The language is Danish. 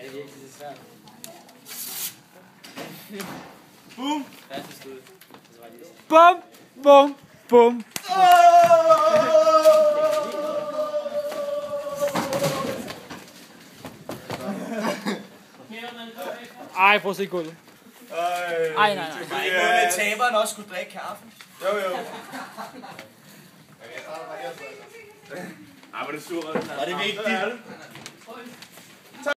det er virkelig svært. Boom! Første skud. Bum, bum, bum. Ej, prøv at se gulvet. Ej, nej. Var ikke noget med, at taberen også skulle drikke kaffe? Jo. Ej, hvor er det sur. Var det vigtigt?